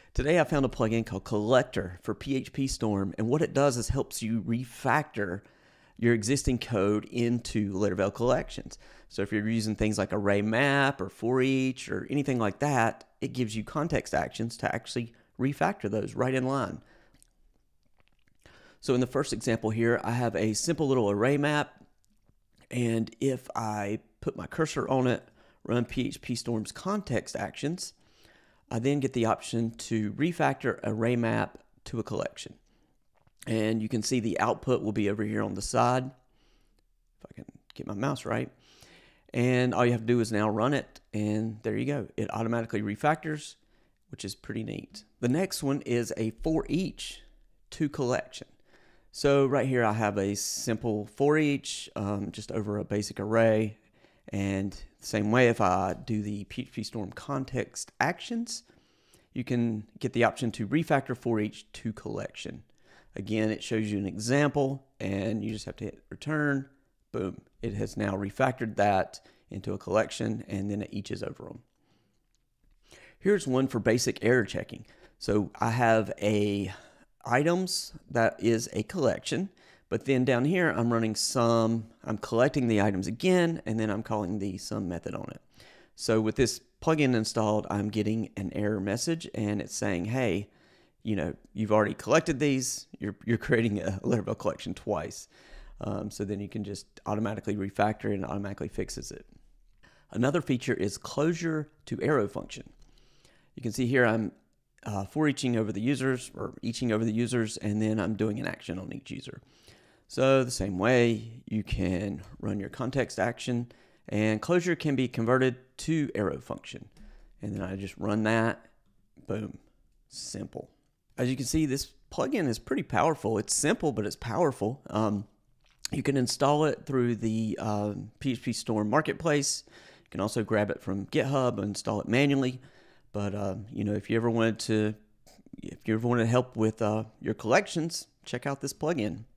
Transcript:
Today I found a plugin called Collector for PhpStorm, and what it does is helps you refactor your existing code into Laravel collections. So if you're using things like array map or foreach or anything like that, it gives you context actions to actually refactor those right in line. So in the first example here, I have a simple little array map, and if I put my cursor on it, run PhpStorm's context actions, I then get the option to refactor array map to a collection. And you can see the output will be over here on the side, if I can get my mouse right. And all you have to do is now run it, and there you go. It automatically refactors, which is pretty neat. The next one is a foreach to collection. So right here I have a simple foreach just over a basic array. And the same way, if I do the PhpStorm context actions, you can get the option to refactor foreach to collection. Again, it shows you an example, and you just have to hit return. Boom. It has now refactored that into a collection, and then it eaches over them. Here's one for basic error checking. So I have a items that is a collection, but then down here I'm running sum. I'm collecting the items again, and then I'm calling the sum method on it. So with this plugin installed, I'm getting an error message, and it's saying, hey, you've already collected these. You're creating a Laravel collection twice. So then you can just automatically refactor it and it automatically fixes it. Another feature is closure to arrow function. You can see here I'm foreaching over the users, or eaching over the users, and then I'm doing an action on each user. So the same way, you can run your context action, and closure can be converted to arrow function. And then I just run that, boom, simple. As you can see, this plugin is pretty powerful. It's simple, but it's powerful. You can install it through the PhpStorm marketplace. You can also grab it from GitHub and install it manually. But if you ever wanted help with your collections, check out this plugin.